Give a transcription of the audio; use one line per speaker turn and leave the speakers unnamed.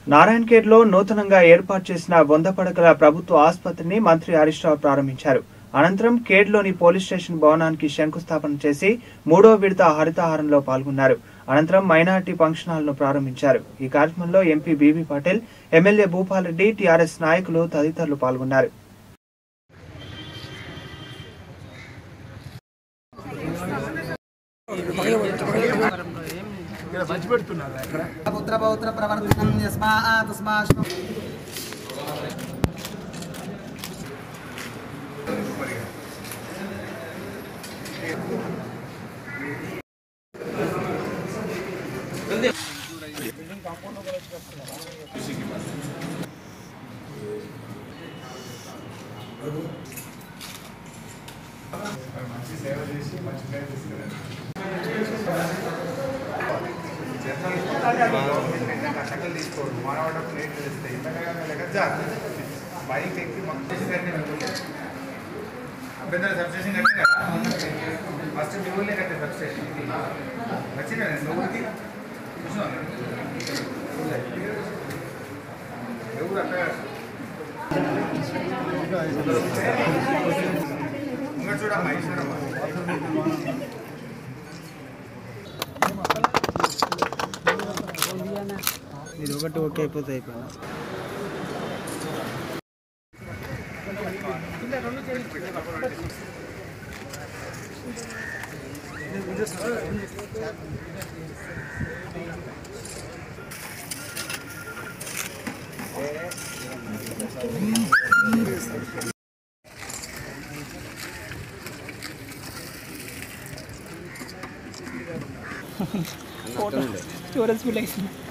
నారాయణఖేడ్లో నూతనంగా ఏర్పాటు చేసిన 100 పడకల ప్రభుత్వ ఆసుపత్రిని మంత్రి హరీష్ రావు ప్రారంభించారు. అనంతరం ఖేడ్లోని పోలీస్ స్టేషన్ భవనానికి శంకుస్థాపన చేసి 3వ విడత హరితహారంలో పాల్గొన్నారు. అనంతరం మైనారిటీ ఫంక్షన్ హాల్ను ప్రారంభించారు. ఈ కార్యక్రమంలో MP BB Patil, MLA Bhupal Reddy, TRS నాయకులు తదితరులు పాల్గొన్నారు.
పుత్ర పౌత్ర ప్రవర్తనం యస్మాత్ తస్మాత్
మంచి సేవ చేసి మంచి పేరు తీసుకురండి. కట్టకలు తీసుకోవడం మానవడం ప్లేట్లు తెస్తాయి ఇంతగా బైక్ ఎక్కి అభ్యంతర సబ్స్టేషన్ కట్టే కదా ఫస్ట్ మీ ఊళ్ళే కట్టే సబ్స్టేషన్ వచ్చిందా ఊరికి ఎవరు అక్కడ ఇంకా చూడమ్మా ఈశ్వరమ్మా
ఇది ఒకటి ఓకే అయిపోతే అయిపోయినా స్టోరేజ్ ఫుల్ అయింది.